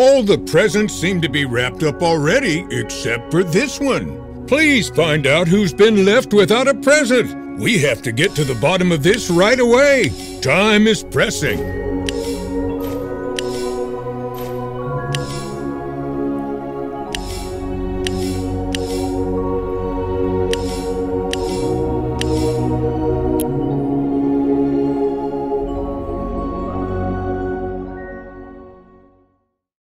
All the presents seem to be wrapped up already, except for this one. Please find out who's been left without a present. We have to get to the bottom of this right away. Time is pressing.